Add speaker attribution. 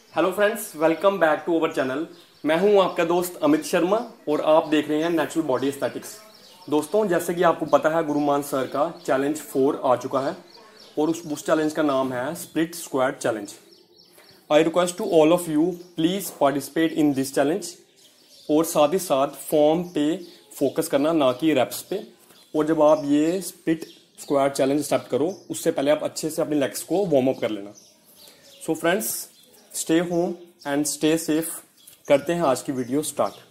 Speaker 1: Hello friends, welcome back to our channel. मैं हूं आपका दोस्त अमित शर्मा और आप देख रहे हैं नेचुरल बॉडी एस्थेटिक्स। दोस्तों, जैसे कि आपको पता है, गुरुमान सर का चैलेंज 4 आ चुका है और उस चैलेंज का नाम है split squat challenge. I request to all of you, please participate in this challenge और साथ ही साथ फॉर्म पे फोकस करना, ना कि रेप्स पे। और जब आप ये स्प्लिट स्क्वाट चैलेंज स्टार्ट करो, उससे पहले आप अच्छे से अपने लेग्स को वार्म अप कर लेना। So friends, stay home and stay safe. करते हैं आज की वीडियो स्टार्ट।